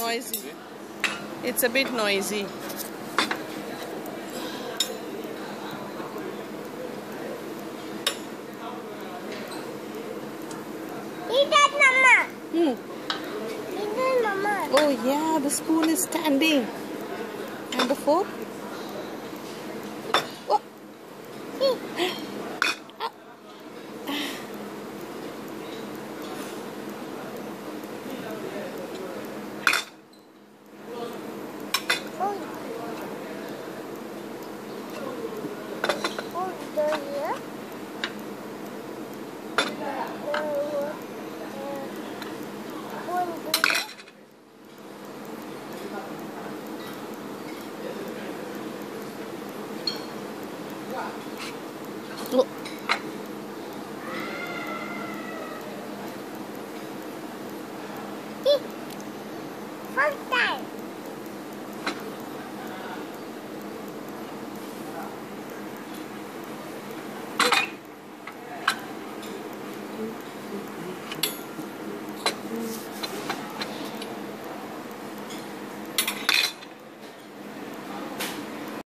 noisy. It's a bit noisy. Eat that, Mama. Hmm. Eat that, Mama. Oh yeah, the spoon is standing. And the fork? Oh. Oh. First time.